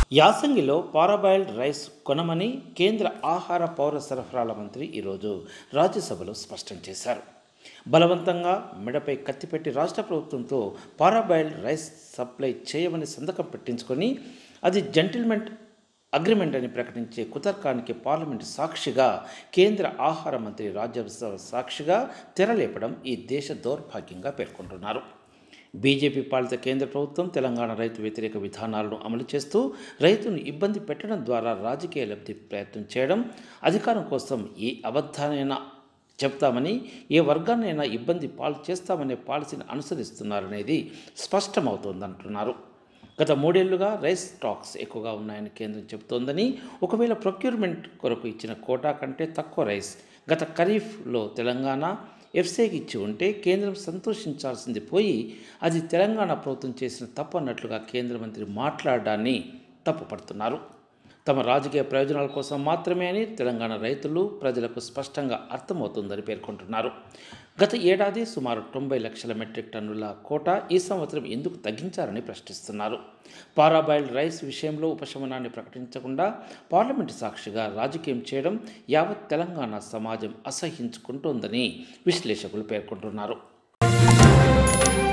యాసంగిలో parboiled rice కొనమని కేంద్ర ఆహార పౌర సరఫరాల మంత్రి ఈరోజు రాజ్యసభలో స్పష్టం చేశారు. బలవంతంగా మెడపై కత్తిపెట్టి రాష్ట్ర ప్రభుత్వంతో పారాబాయిల్డ్ రైస్ సప్లై చేయమని సంతకం పెట్టించుకొని అది జెంటిల్మెన్ అగ్రిమెంట్ అని ప్రకటించే కుతర్కానికి పార్లమెంటు సాక్షిగా కేంద్ర ఆహార మంత్రి రాజ్యసభ సాక్షిగా తెరలేపడం ఈ దేశ దౌర్భాగ్యంగా పేర్కొంటున్నారు. బీజేపీ పాలిత కేంద్ర ప్రభుత్వం తెలంగాణ రైతు వ్యతిరేక విధానాలను అమలు చేస్తూ రైతును ఇబ్బంది పెట్టడం ద్వారా రాజకీయ లబ్ధి ప్రయత్నం చేయడం, అధికారం కోసం ఏ అబద్ధానైనా చెప్తామని, ఏ వర్గాన్నైనా ఇబ్బంది పాలు చేస్తామనే పాలసీని అనుసరిస్తున్నారనేది స్పష్టమవుతోందంటున్నారు. గత 3 ఏళ్లుగా రైస్ స్టాక్స్ ఎక్కువగా ఉన్నాయని కేంద్రం చెబుతోందని, ఒకవేళ ప్రొక్యూర్మెంట్ కొరకు ఇచ్చిన కోటా కంటే తక్కువ రైస్ గత ఖరీఫ్లో తెలంగాణ ఎఫ్సీకి ఇచ్చి ఉంటే కేంద్రం సంతోషించాల్సింది పోయి అది తెలంగాణ ప్రభుత్వం చేసిన తప్పు అన్నట్లుగా కేంద్ర మంత్రి మాట్లాడడాన్ని తప్పుపడుతున్నారు. తమ రాజకీయ ప్రయోజనాల కోసం మాత్రమే అని తెలంగాణ రైతులు ప్రజలకు స్పష్టంగా అర్థమవుతుందని పేర్కొంటున్నారు. గత ఏడాది సుమారు 90 లక్షల మెట్రిక్ టన్నుల కోటా ఈ సంవత్సరం ఎందుకు తగ్గించారని ప్రశ్నిస్తున్నారు. పారాబాయిల్డ్ రైస్ విషయంలో ఉపశమనాన్ని ప్రకటించకుండా పార్లమెంటు సాక్షిగా రాజకీయం చేయడం యావత్ తెలంగాణ సమాజం అసహ్యించుకుంటోందని విశ్లేషకులు పేర్కొంటున్నారు.